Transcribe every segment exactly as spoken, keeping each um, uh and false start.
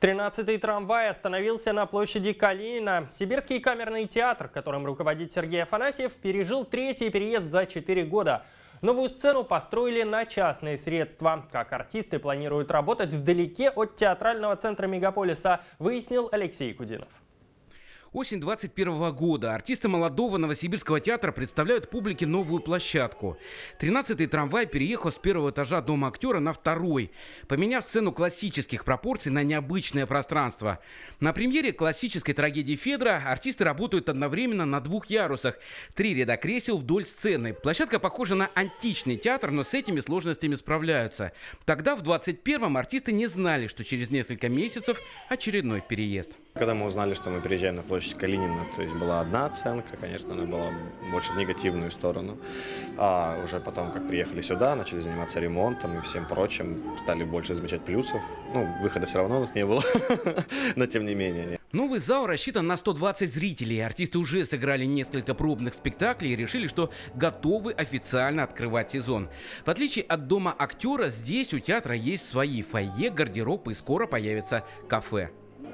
тринадцатый трамвай остановился на площади Калинина. Сибирский камерный театр, которым руководит Сергей Афанасьев, пережил третий переезд за четыре года. Новую сцену построили на частные средства. Как артисты планируют работать вдалеке от театрального центра мегаполиса, выяснил Алексей Кудинов. Осень двадцать первого года. Артисты молодого Новосибирского театра представляют публике новую площадку. тринадцатый трамвай переехал с первого этажа Дома актера на второй, поменяв сцену классических пропорций на необычное пространство. На премьере классической трагедии Федра артисты работают одновременно на двух ярусах. Три ряда кресел вдоль сцены. Площадка похожа на античный театр, но с этими сложностями справляются. Тогда, в двадцать первом, артисты не знали, что через несколько месяцев очередной переезд. Когда мы узнали, что мы переезжаем на площадь Калинина, то есть была одна оценка, конечно, она была больше в негативную сторону. А уже потом, как приехали сюда, начали заниматься ремонтом и всем прочим, стали больше замечать плюсов. Ну, выхода все равно у нас не было, но тем не менее. Новый зал рассчитан на сто двадцать зрителей. Артисты уже сыграли несколько пробных спектаклей и решили, что готовы официально открывать сезон. В отличие от Дома актера, здесь у театра есть свои фойе, гардероб и скоро появится кафе.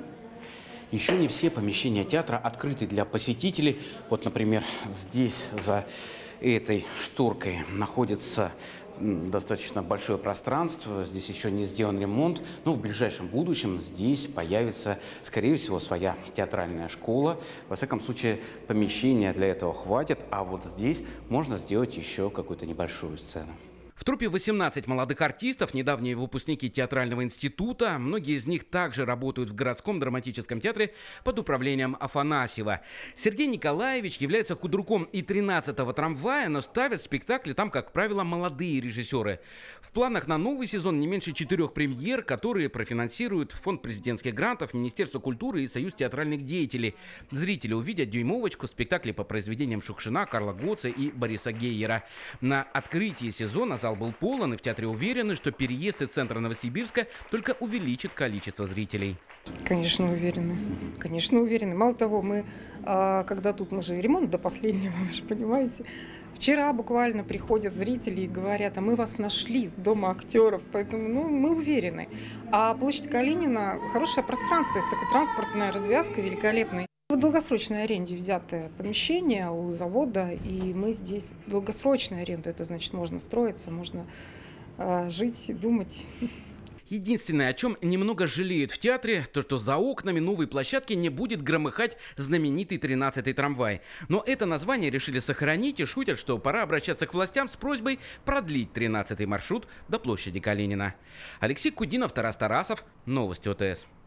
Еще не все помещения театра открыты для посетителей. Вот, например, здесь за этой шторкой находится достаточно большое пространство. Здесь еще не сделан ремонт. Но в ближайшем будущем здесь появится, скорее всего, своя театральная школа. Во всяком случае, помещения для этого хватит. А вот здесь можно сделать еще какую-то небольшую сцену. В труппе восемнадцать молодых артистов, недавние выпускники театрального института. Многие из них также работают в городском драматическом театре под управлением Афанасьева. Сергей Николаевич является худруком и тринадцатого трамвая, но ставят спектакли там, как правило, молодые режиссеры. В планах на новый сезон не меньше четырех премьер, которые профинансируют Фонд президентских грантов, Министерство культуры и Союз театральных деятелей. Зрители увидят «Дюймовочку», спектакли по произведениям Шукшина, Карла Гоца и Бориса Гейера. На открытии сезона зал был полон, и в театре уверены, что переезд из центра Новосибирска только увеличит количество зрителей. Конечно, уверены. Конечно, уверены. Мало того, мы, когда тут мы же ремонт до последнего, вы же понимаете, вчера буквально приходят зрители и говорят: а мы вас нашли с Дома актеров, поэтому ну, мы уверены. А площадь Калинина – хорошее пространство, это такая транспортная развязка великолепная. В долгосрочной аренде взятое помещение у завода, и мы здесь долгосрочная аренда, это значит, можно строиться, можно э, жить, думать. Единственное, о чем немного жалеют в театре, то что за окнами новой площадки не будет громыхать знаменитый тринадцатый трамвай. Но это название решили сохранить и шутят, что пора обращаться к властям с просьбой продлить тринадцатый маршрут до площади Калинина. Алексей Кудинов, Тарас Тарасов, новости ОТС.